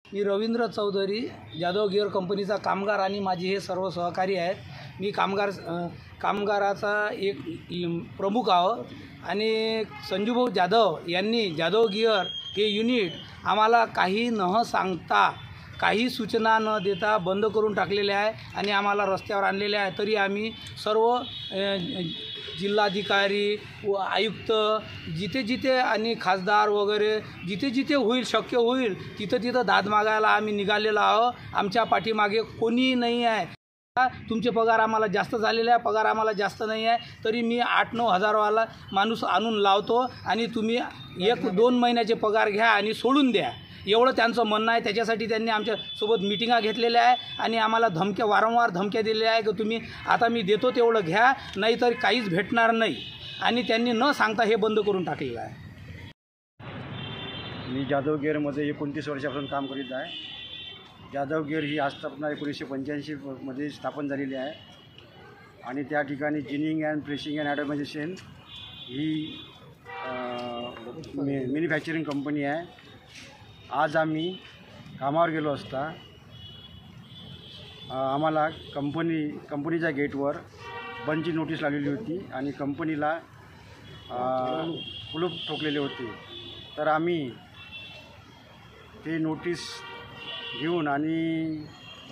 मी Ravindra Chaudhary, Jadhav gear कंपनीचा कामगार आणि माझे हे सर्व सहकारी आहेत. मी कामगाराचा एक प्रमुख आहो आणि संजूभाऊ जाधव यांनी जाधव गिअर हे युनिट आम्हाला काही न सांगता, काही सूचना न देता बंद करून टाकलेले आहे आणि आम्हाला रस्त्यावर आणलेले आहे. तरी आम्ही सर्व जिल्हाधिकारी व आयुक्त जिथे जिथे आणि खासदार वगैरे जिथे जिथे होईल, शक्य होईल तिथं दाद मागायला आम्ही निघालेलो आहो. आमच्या पाठीमागे कोणीही नाही आहे. तुमचे पगार आम्हाला जास्त झालेले आहे, पगार आम्हाला जास्त नाही आहे, तरी मी 8-9 हजारवाला माणूस आणून लावतो आणि तुम्ही 1-2 महिन्याचे पगार घ्या आणि सोडून द्या, एवढं त्यांचं म्हणणं आहे. त्याच्यासाठी त्यांनी आमच्यासोबत मिटिंगा घेतलेल्या आहे आणि आम्हाला वारंवार धमक्या दिलेल्या आहे की तुम्ही आता मी देतो तेवढं घ्या, नाहीतर काहीच भेटणार नाही. आणि त्यांनी न सांगता हे बंद करून टाकलेलं आहे. मी जाधव गिअरमध्ये 29 वर्षापासून काम करीत आहे. जाधव गिअर ही आस्थापना 1985मध्ये स्थापन झालेली आहे आणि त्या ठिकाणी ginning and pressing and automisation ही मॅन्युफॅक्चरिंग कंपनी आहे. आज आम्ही कामावर गेलो असता आम्हाला कंपनीच्या गेटवर बंदची नोटीस लागलेली होती आणि कंपनीला कुलूप ठोकलेले होते. तर आम्ही ते नोटीस घेऊन आणि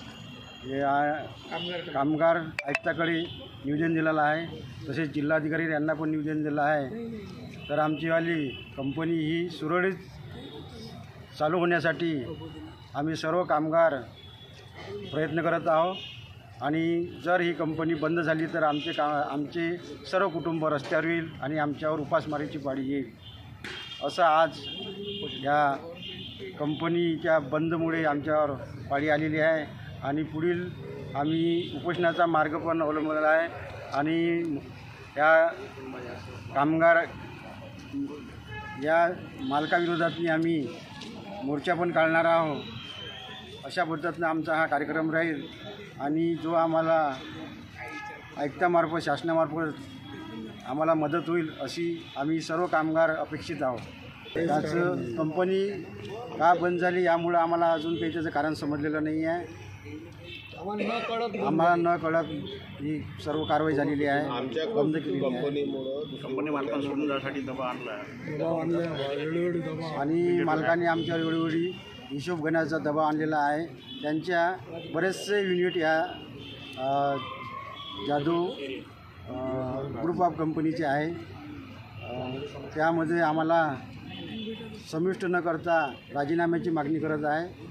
कामगार आयुक्ताकडे निवेदन दिलेलं आहे, तसेच जिल्हाधिकारी यांना पण निवेदन दिलं आहे. तर आमचीवाली कंपनी ही सुरळीत चालू होण्यासाठी आम्ही सर्व कामगार प्रयत्न करत आहोत आणि जर ही कंपनी बंद झाली तर आमचे सर्व कुटुंब रस्त्यावर येईल आणि आमच्यावर उपासमारीची पाळी येईल. असं आज या कंपनीच्या बंदमुळे आमच्यावर पाळी आलेली आहे आणि पुढील आम्ही उपोषणाचा मार्ग पण अवलंबलेला आहे आणि या मालकाविरोधात आम्ही मोर्चा पण काढणार आहोत. अशा पद्धतीनं आमचा हा कार्यक्रम राहील आणि जो आम्हाला आयुक्तामार्फत, शासनामार्फत आम्हाला मदत होईल अशी आम्ही सर्व कामगार अपेक्षित आहोत. त्याचं कंपनी का बंद झाली यामुळं आम्हाला अजून काही त्याचं कारण समजलेलं नाही आहे. आम्हाला न कळत ही सर्व कारवाई झालेली आहे. बंद केली कंपनी मालकांना सोडून जाण्यासाठी दबाव आणला आणि मालकाने आमच्यावर वेळोवेळी हिशोब घेण्याचा दबाव आणलेला आहे. त्यांच्या बरेचसे युनिट या जाधव ग्रुप ऑफ कंपनीचे आहे. त्यामध्ये आम्हाला समिष्ट न करता राजीनाम्याची मागणी करत आहे.